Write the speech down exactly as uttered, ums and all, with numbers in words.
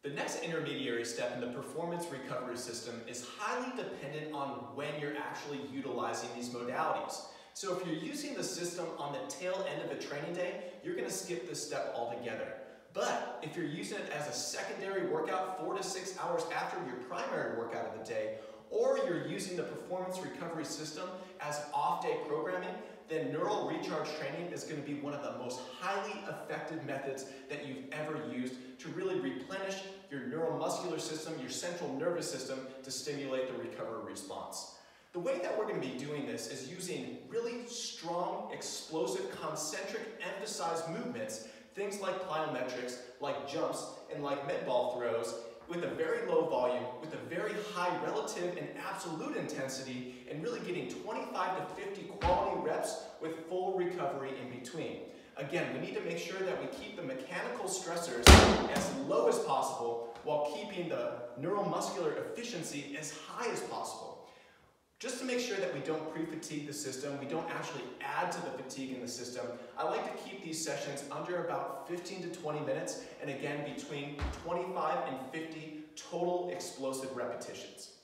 The next intermediary step in the performance recovery system is highly dependent on when you're actually utilizing these modalities. So if you're using the system on the tail end of a training day, you're going to skip this step altogether. But if you're using it as a secondary workout four to six hours after your primary workout of the day, or you're using the performance recovery system as off-day programming, then neural recharge training is going to be one of the most highly effective methods that you've ever used to really replenish your neuromuscular system, your central nervous system, to stimulate the recovery response. The way that we're going to be doing this is using really strong, explosive, concentric, emphasized movements, things like plyometrics, like jumps, and like med ball throws, with a very low volume, with a very high relative and absolute intensity, and really getting twenty-five to fifty quality reps with full recovery in between. Again, we need to make sure that we keep the mechanical stressors as low as possible while keeping the neuromuscular efficiency as high as possible. Just to make sure that we don't pre-fatigue the system, we don't actually add to the fatigue in the system, I like to keep these sessions under about fifteen to twenty minutes, and again, between twenty-five and fifty total explosive repetitions.